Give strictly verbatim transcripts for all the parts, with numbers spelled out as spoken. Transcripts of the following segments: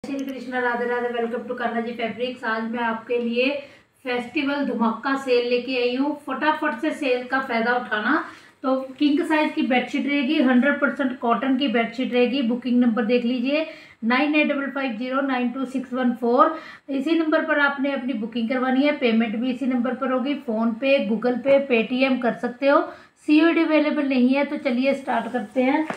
Shri Krishna, Radhe Radhe. Welcome to Karna ji fabrics. आज मैं आपके लिए फेस्टिवल धमाका सेल लेके आई हूँ। फटाफट से सेल का फायदा उठाना। तो किंग साइज की बेडशीट रहेगी, हंड्रेड परसेंट कॉटन की बेडशीट रहेगी। बुकिंग नंबर देख लीजिए nine eight double five zero nine two six one four. इसी नंबर पर आपने अपनी बुकिंग करवानी है। पेमेंट भी इसी नंबर पर होगी। फ़ोन पे, गूगल पे, पेटीएम कर सकते हो। सीओडी अवेलेबल नहीं है। तो चलिए स्टार्ट करते हैं।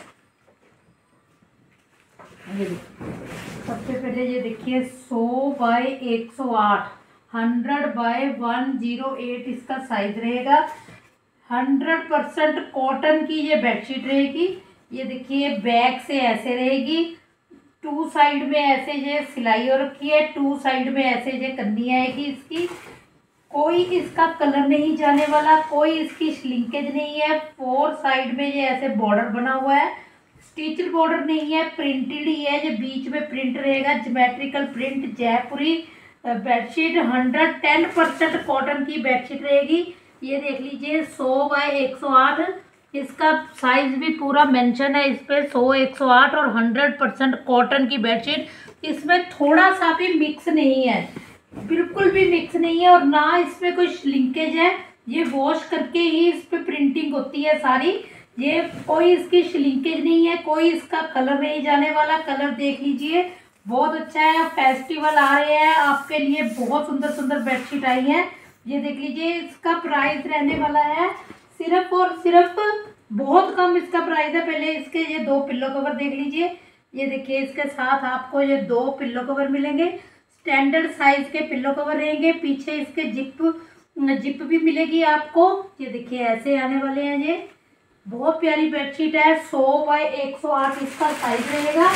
सबसे पहले ये देखिए सौ बाय एक सौ आठ, hundred by one zero eight इसका साइज रहेगा। हंड्रेड परसेंट कॉटन की ये बेडशीट रहेगी। ये देखिए बैक से ऐसे रहेगी, टू साइड में ऐसे ये सिलाई हो रखी है, टू साइड में ऐसे ये कन्नी आएगी इसकी। कोई इसका कलर नहीं जाने वाला, कोई इसकी श्लिंकेज नहीं है। फोर साइड में ये ऐसे बॉर्डर बना हुआ है। स्टिचड बॉर्डर नहीं है, प्रिंटेड ही है। जो बीच में प्रिंट रहेगा geometrical print. Jaipuri bedsheet hundred ten percent cotton की बेडशीट रहेगी। ये देख लीजिए सौ बाय एक सौ आठ, इसका साइज भी पूरा मेंशन है इस पे। सौ एक सौ आठ और हंड्रेड परसेंट कॉटन की बेडशीट। इसमें थोड़ा सा भी मिक्स नहीं है, बिल्कुल भी मिक्स नहीं है। और ना इसमें कोई श्लिंकेज है। ये वॉश करके ही इस पे प्रिंटिंग होती है सारी। ये कोई इसकी श्लिंकेज नहीं है, कोई इसका कलर नहीं जाने वाला। कलर देख लीजिए बहुत अच्छा है। फेस्टिवल आ रहे हैं, आपके लिए बहुत सुंदर सुंदर बेडशीट आई है। ये देख लीजिए इसका प्राइस रहने वाला है सिर्फ और सिर्फ, बहुत कम इसका प्राइस है। पहले इसके ये दो पिल्लो कवर देख लीजिए। ये देखिए इसके साथ आपको ये दो पिल्लो कवर मिलेंगे। स्टैंडर्ड साइज के पिल्लो कवर रहेंगे। पीछे इसके जिप जिप भी मिलेगी आपको। ये देखिए ऐसे आने वाले हैं। ये बहुत प्यारी बेडशीट है। सौ बाय एक सौ आठ इसका साइज रहेगा।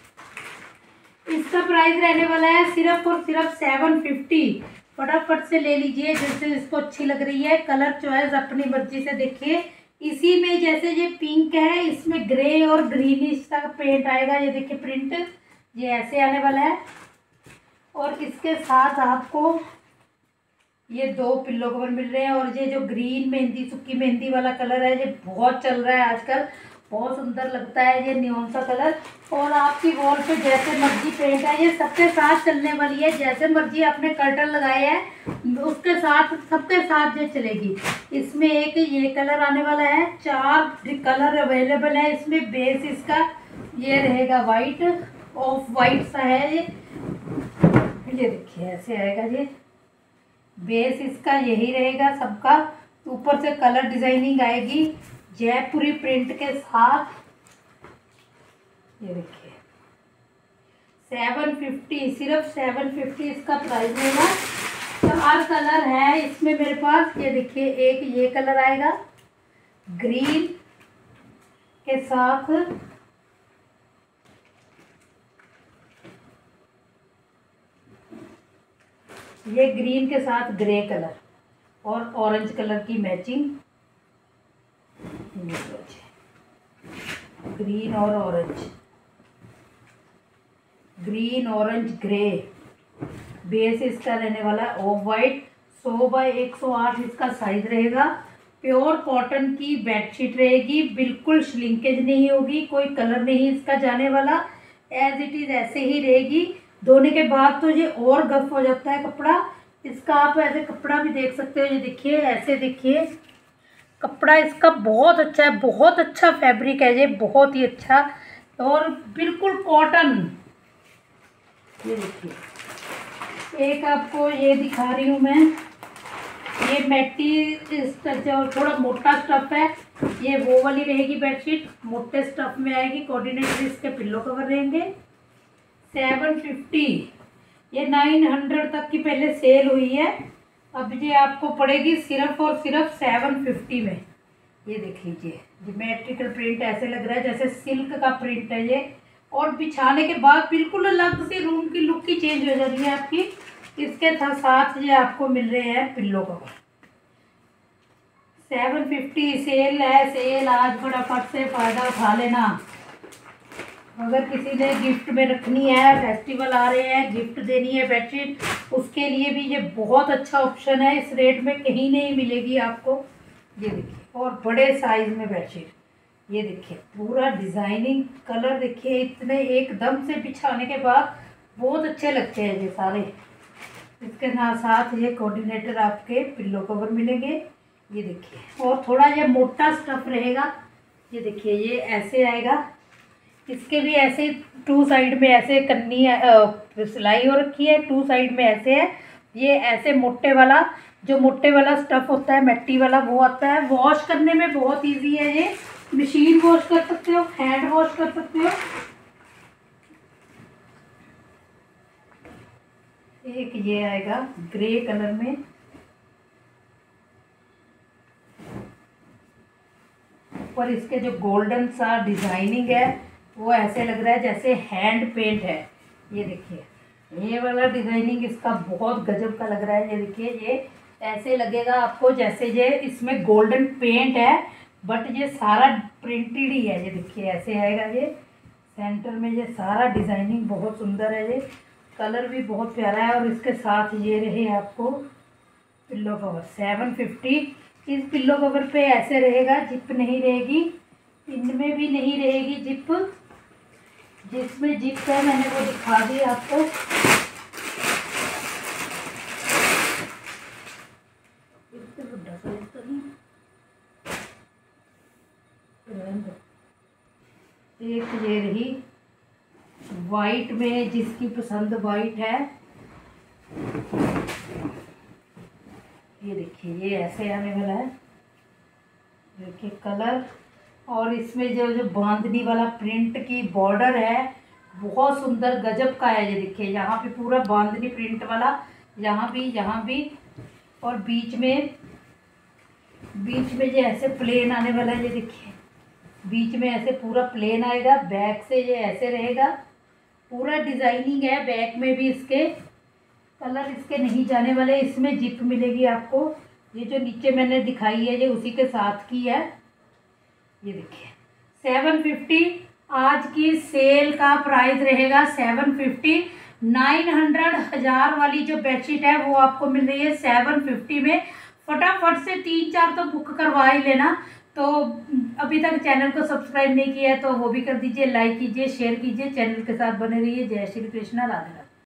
इसका प्राइस रहने वाला है सिर्फ और सिर्फ सेवन फिफ्टी। फटाफट से ले लीजिए जैसे इसको अच्छी लग रही है। कलर चॉइस अपनी मर्जी से देखिए। इसी में जैसे ये पिंक है, इसमें ग्रे और ग्रीनिश का पेंट आएगा। ये देखिए प्रिंट ये ऐसे आने वाला है। और इसके साथ आपको ये दो पिल्लो कवर मिल रहे हैं। और ये जो ग्रीन मेहंदी, सुक्की मेहंदी वाला कलर है, ये बहुत चल रहा है आजकल, बहुत सुंदर लगता है ये नियॉन सा कलर। और आपकी वॉल पे जैसे मर्जी पेंट है, ये सबके साथ चलने वाली है। जैसे मर्जी आपने कर्टन लगाए हैं उसके साथ, सबके साथ ये चलेगी। इसमें एक ये कलर आने वाला है। चार कलर अवेलेबल है इसमें। बेस इसका ये रहेगा वाइट, ऑफ वाइट सा है ये। ये देखिए ऐसे आएगा ये बेस इसका, यही रहेगा सबका। ऊपर से कलर डिजाइनिंग आएगी जयपुरी प्रिंट के साथ। ये देखिए सेवन फिफ्टी, सिर्फ सेवन फिफ्टी इसका प्राइस रहेगा। चार कलर है इसमें मेरे पास। ये देखिए एक ये कलर आएगा ग्रीन के साथ, ये ग्रीन के साथ ग्रे कलर और ऑरेंज कलर की मैचिंग। ग्रीन और orange, green orange grey. Base इसका रहने वाला है ऑफ वाइट। सौ बाय एक सौ आठ इसका साइज रहेगा। प्योर कॉटन की बेडशीट रहेगी, बिल्कुल श्लिंकेज नहीं होगी, कोई कलर नहीं इसका जाने वाला। एज इट इज ऐसे ही रहेगी। धोने के बाद तो ये और गफ हो जाता है कपड़ा इसका। आप ऐसे कपड़ा भी देख सकते हो। ये देखिए ऐसे देखिए कपड़ा इसका बहुत अच्छा है, बहुत अच्छा फैब्रिक है ये, बहुत ही अच्छा और बिल्कुल कॉटन। ये देखिए एक आपको ये दिखा रही हूँ मैं। ये मैटी जो थोड़ा मोटा स्टफ है, ये वो वाली रहेगी बेडशीट। मोटे स्टफ में आएगी। कोऑर्डिनेटर इसके पिल्लो कवर रहेंगे। सेवन फिफ्टी, ये नाइन हंड्रेड तक की पहले सेल हुई है, अब ये आपको पड़ेगी सिर्फ और सिर्फ सेवन फिफ्टी में। ये देख लीजिए ज्योमेट्रिकल प्रिंट ऐसे लग रहा है जैसे सिल्क का प्रिंट है ये। और बिछाने के बाद बिल्कुल अलग से रूम की लुक ही चेंज हो जा रही है आपकी। इसके साथ ये आपको मिल रहे हैं pillow cover. Seven fifty sale है, सेल आज फटाफट से फ़ायदा उठा लेना। अगर किसी ने गिफ्ट में रखनी है, फेस्टिवल आ रहे हैं, गिफ्ट देनी है बेडशीट, उसके लिए भी ये बहुत अच्छा ऑप्शन है। इस रेट में कहीं नहीं मिलेगी आपको। ये देखिए और बड़े साइज में बेडशीट। ये देखिए पूरा डिजाइनिंग कलर देखिए, इतने एकदम से बिछाने के बाद बहुत अच्छे लगते हैं ये सारे। इसके साथ साथ ये कोऑर्डिनेटर आपके पिल्लो कवर मिलेंगे, ये देखिए। और थोड़ा ये मोटा स्टफ रहेगा, ये देखिए ये ऐसे आएगा। इसके भी ऐसे टू साइड में ऐसे कन्नी सिलाई हो रखी है, टू साइड में ऐसे है। ये ऐसे मोटे वाला, जो मोटे वाला स्टफ होता है मैटी वाला, वो आता है। वॉश करने में बहुत इजी है ये, मशीन वॉश कर सकते हो, हैंड वॉश कर सकते हो। एक ये आएगा ग्रे कलर में, और इसके जो गोल्डन सा डिजाइनिंग है वो ऐसे लग रहा है जैसे हैंड पेंट है। ये देखिए ये वाला डिजाइनिंग इसका बहुत गजब का लग रहा है। ये देखिए ये ऐसे लगेगा आपको जैसे ये इसमें गोल्डन पेंट है, बट ये सारा प्रिंटेड ही है। ये देखिए ऐसे आएगा, ये सेंटर में ये सारा डिजाइनिंग बहुत सुंदर है। ये कलर भी बहुत प्यारा है। और इसके साथ ये रहे आपको पिल्लो कवर सेवन फिफ्टी। इस पिल्लो कवर पे ऐसे रहेगा, जिप नहीं रहेगी, इनमें भी नहीं रहेगी जिप। जिसमें जिप है मैंने वो दिखा दी आपको। एक ये रही वाइट में, जिसकी पसंद वाइट है, ये देखिए ये ऐसे आने वाला है। देखिए कलर, और इसमें जो जो बांधनी वाला प्रिंट की बॉर्डर है बहुत सुंदर गजब का है। ये देखिए यहाँ पे पूरा बांधनी प्रिंट वाला, यहाँ भी यहाँ भी, और बीच में बीच में ये ऐसे प्लेन आने वाला है। ये देखिए बीच में ऐसे पूरा प्लेन आएगा, बैक से ये ऐसे रहेगा, पूरा डिजाइनिंग है। बैक में भी इसके कलर इसके नहीं जाने वाले। इसमें जिप मिलेगी आपको, ये जो नीचे मैंने दिखाई है ये उसी के साथ की है। ये देखिए सेवन फिफ्टी आज की सेल का प्राइस रहेगा सेवन फिफ्टी। नाइन हंड्रेड हज़ार वाली जो बेडशीट है वो आपको मिल रही है सेवन फिफ्टी में। फटाफट से तीन चार तो बुक करवा ही लेना। तो अभी तक चैनल को सब्सक्राइब नहीं किया है तो वो भी कर दीजिए, लाइक कीजिए, शेयर कीजिए, चैनल के साथ बने रहिए। जय श्री कृष्णा, राधे राधे।